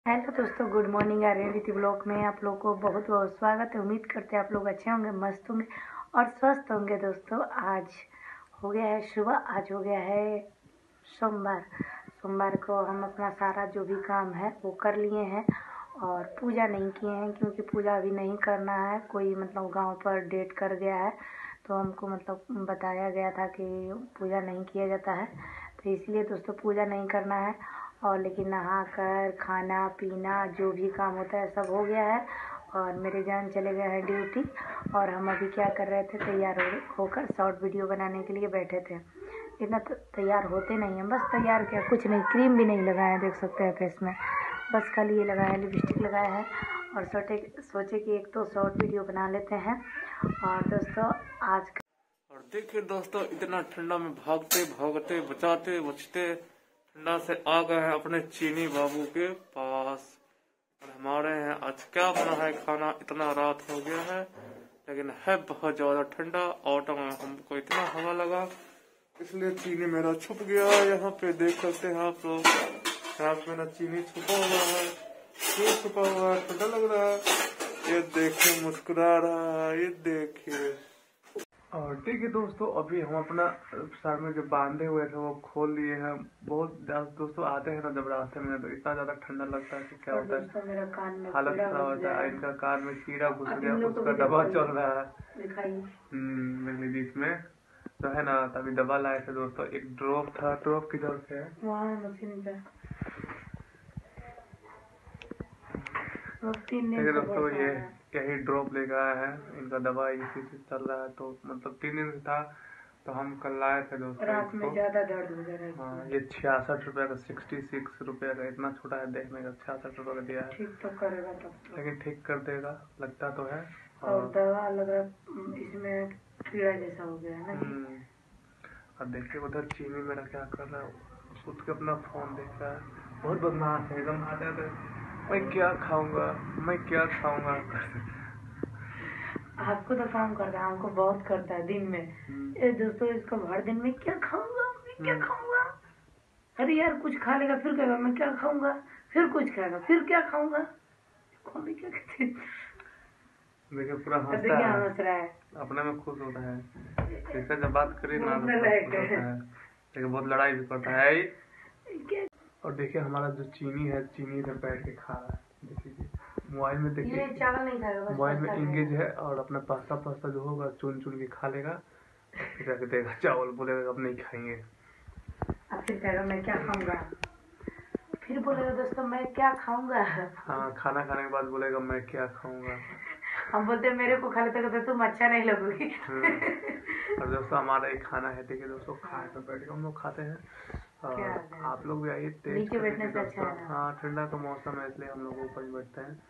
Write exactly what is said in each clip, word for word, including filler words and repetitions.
Hello दोस्तों, good morning. आ रहे रीति ब्लॉग में आप लोग को बहुत बहुत स्वागत है। उम्मीद करते हैं आप लोग अच्छे होंगे, मस्त होंगे और स्वस्थ होंगे। दोस्तों आज हो गया है सुबह, आज हो गया है सोमवार। सोमवार को हम अपना सारा जो भी काम है वो कर लिए हैं और पूजा नहीं किए हैं, क्योंकि पूजा अभी नहीं करना है। कोई मतलब गांव पर डेट कर गया है, तो हमको मतलब बताया गया था कि पूजा नहीं किया जाता है, तो इसलिए दोस्तों पूजा नहीं करना है। और लेकिन नहा कर खाना पीना जो भी काम होता है सब हो गया है और मेरे जान चले गए हैं ड्यूटी। और हम अभी क्या कर रहे थे, तैयार हो होकर शॉर्ट वीडियो बनाने के लिए बैठे थे। इतना तो तैयार होते नहीं हैं, बस तैयार क्या, कुछ नहीं, क्रीम भी नहीं लगाया, देख सकते हैं फेस में, बस खाली ये लगाया, लिपस्टिक लगाया है। और सोचे सोचे कि एक तो शॉर्ट वीडियो बना लेते हैं। और दोस्तों आज और देखिए दोस्तों, इतना ठंडा में भागते भागते बचाते बचते ठंडा से आ गए हैं अपने चीनी बाबू के पास। और हमारे यहाँ आज क्या बना है खाना, इतना रात हो गया है लेकिन है बहुत ज्यादा ठंडा। ऑटो में हमको इतना हवा लगा इसलिए चीनी मेरा छुप गया। यहाँ पे देख सकते हैं आप लोग, यहाँ पे मेरा चीनी छुपा हुआ है। क्यों छुपा हुआ है? ठंडा लग रहा है। ये देखिए मुस्कुरा रहा है, ये देखिए। और ठीक है दोस्तों, अभी हम अपना सर में जो बांधे हुए थे वो खोल लिए हैं। बहुत दोस्तों आते हैं ना जब रास्ते में, तो इतना ज्यादा ठंडा लगता है कि क्या होता है, मेरा कान में हालत खराब होता है। इनका कान में कीड़ा घुस गया, उसका दवा चल रहा है हम्म बीच में, तो है ना। तभी दवा लाए थे दोस्तों, एक ड्रॉप था, ड्रॉप की जरूरत है वहाँ मशीन पे। दोस्तों ये यही ड्रॉप लेकर आया है, इनका दवा इसी से चल रहा है। तो मतलब तीन दिन था तो हम कल लाए थे दोस्तों। रात में ज्यादा दर्द हो जा रहा है। हाँ, ये छियासठ रुपए का, सिक्सटी सिक्स रुपए का, इतना छोटा है देखने का, छियासठ रुपए का दिया है। ठीक तो करेगा तब तो। लेकिन ठीक कर देगा लगता तो है। और, और दवा लग रहा इसमें कीड़ा जैसा हो गया है ना। और देखिए उधर चीनी मेरा क्या कर रहा है, उसके अपना फोन देख रहा है, बहुत बदमाश है एकदम। आते आते मैं क्या खाऊंगा, मैं क्या खाऊंगा। आपको तो काम करता है, हमको बहुत करता है दिन में। ए दोस्तों, इसको भर दिन में क्या खाऊंगा, मैं क्या खाऊंगा। अरे यार कुछ खा लेगा फिर कहेगा मैं क्या खाऊंगा, फिर कुछ खाएगा फिर क्या खाऊंगा। क्या कहते हैं, देखिए पूरा हंसता है, हंस रहा है, अपने में खुश होता है। जैसे जब बात करी ना लेकिन बहुत लड़ाई भी करता है। और देखिए हमारा जो चीनी है, चीनी इधर बैठ के खा रहा है। देखिए मोबाइल में, देखिए मोबाइल में इंगेज है और अपना पास्ता पास्ता जो होगा चुन चुन के खा लेगा, फिर रख देगा चावल, बोलेगा अब नहीं खाएंगे। फिर कहेगा मैं क्या खाऊंगा, फिर बोलेगा दोस्तों मैं क्या खाऊंगा। हाँ, खाना खाने के बाद बोलेगा मैं क्या खाऊंगा। हम बोलते मेरे को खा लेते तो तुम अच्छा नहीं लगोगी। और दोस्तों हमारा एक खाना है, देखिए दोस्तों, खाए पर बैठ के हम लोग खाते हैं। और आप लोग भी आइए टेस्ट करने। अच्छा है, हाँ ठंडा का मौसम है इसलिए हम लोग ऊपर ही बैठते हैं।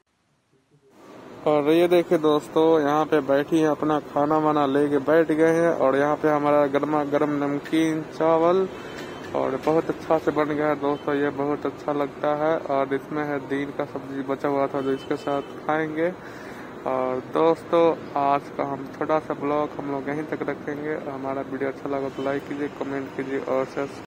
और ये देखिए दोस्तों, यहाँ पे बैठी है, अपना खाना वाना लेके बैठ गए हैं। और यहाँ पे हमारा गर्मा गर्म नमकीन चावल और बहुत अच्छा से बन गया है दोस्तों, ये बहुत अच्छा लगता है। और इसमें है दिन का सब्जी बचा हुआ था जो इसके साथ खाएंगे। और दोस्तों आज का हम थोड़ा सा ब्लॉग हम लोग यहीं तक रखेंगे। हमारा वीडियो अच्छा लगा तो लाइक कीजिए, कमेंट कीजिए और शेयर